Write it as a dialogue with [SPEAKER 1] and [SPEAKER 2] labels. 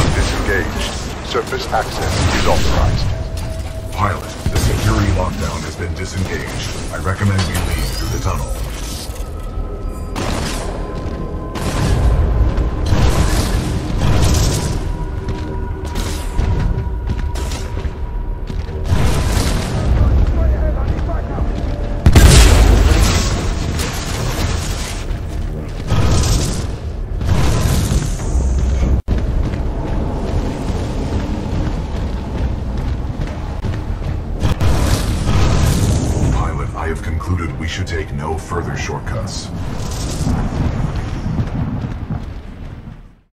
[SPEAKER 1] disengaged. Surface access is authorized.
[SPEAKER 2] Pilot, the security lockdown has been disengaged. I recommend we leave through the tunnel. I have concluded we should take no further shortcuts.